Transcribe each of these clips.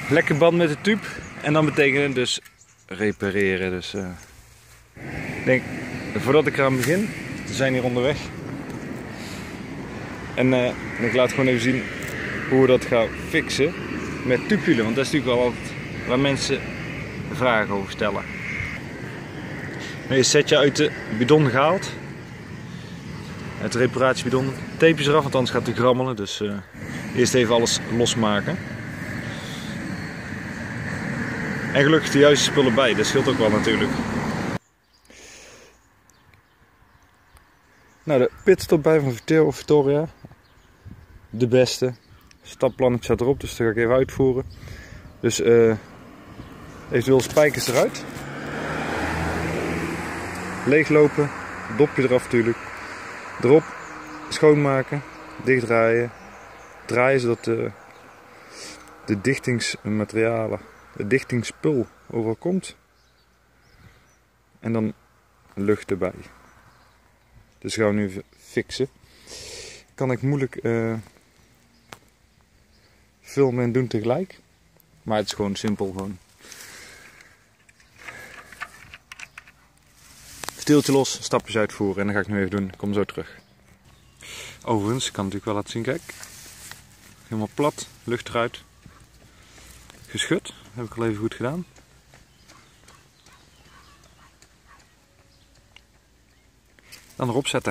lekker band met de tube. En dan betekent het dus repareren. Dus ik denk, voordat ik eraan begin, we zijn hier onderweg. En ik laat gewoon even zien hoe we dat gaan fixen met tubulen. Want dat is natuurlijk wel altijd waar mensen vragen over stellen. Je setje uit de bidon gehaald. Uit de reparatiebidon. Tapejes eraf, want anders gaat hij grammelen. Dus eerst even alles losmaken. En gelukkig de juiste spullen bij, dat scheelt ook wel natuurlijk. Nou, de pitstop bij van Vittoria. De beste. Stapplannetje staat erop, dus dat ga ik even uitvoeren. Dus eventueel spijkers eruit. Leeglopen, dopje eraf natuurlijk. Erop, schoonmaken, dichtdraaien. Draaien zodat de dichtingsmaterialen, de dichtingspul overal komt. En dan lucht erbij. Dus gaan we nu even fixen. Kan ik moeilijk filmen en doen tegelijk. Maar het is gewoon simpel. Steeltje los, stapjes uitvoeren en dan ga ik nu even doen. Ik kom zo terug. Overigens, ik kan natuurlijk wel laten zien, kijk. Helemaal plat, lucht eruit. Geschud, heb ik al even goed gedaan. Dan erop zetten.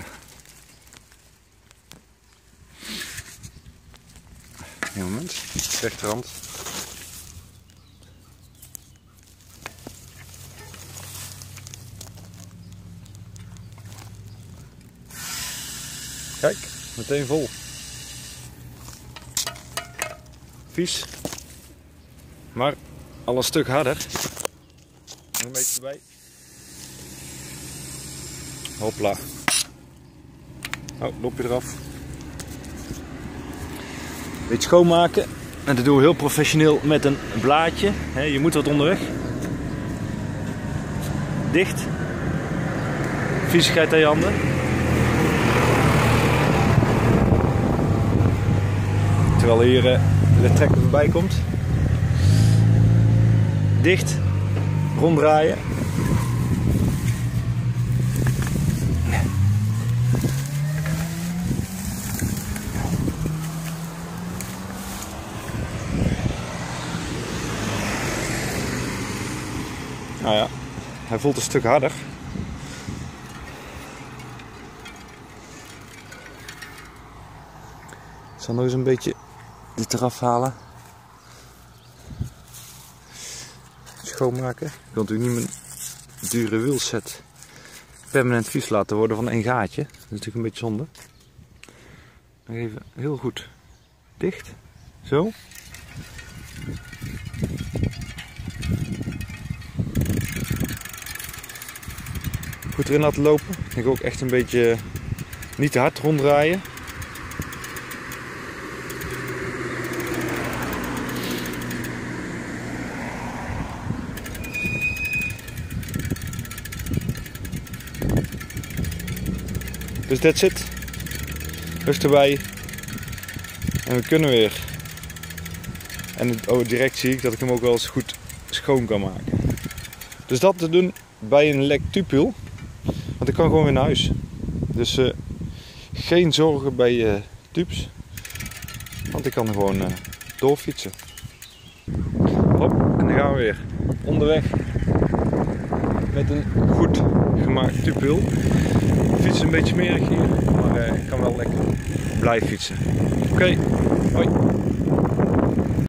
Een moment, rechterhand. Kijk, meteen vol. Vies. Maar al een stuk harder. Nog een beetje erbij. Hopla. Oh, lopje eraf. Beetje schoonmaken. En dat doen we heel professioneel met een blaadje. Je moet wat onderweg. Dicht. Viezigheid aan je handen. Terwijl hier de trekker voorbij komt. Dicht. Ronddraaien. Nou ja, hij voelt een stuk harder. Ik zal nog eens een beetje dit eraf halen. Schoonmaken. Ik wil natuurlijk niet mijn dure wielset permanent vies laten worden van één gaatje. Dat is natuurlijk een beetje zonde. Nog even heel goed dicht. Zo. Goed erin laten lopen. Ik wil ook echt een beetje niet te hard ronddraaien. Dus that's it. Lucht erbij. En we kunnen weer. En direct zie ik dat ik hem ook wel eens goed schoon kan maken. Dus dat te doen bij een lek tubuul. Want ik kan gewoon weer naar huis. Dus geen zorgen bij tubes. Want ik kan er gewoon doorfietsen. Hop, en dan gaan we weer onderweg. Met een goed gemaakt tubuul. De fiets is een beetje smerig hier. Maar ik kan wel lekker blijven fietsen. Oké, hoi.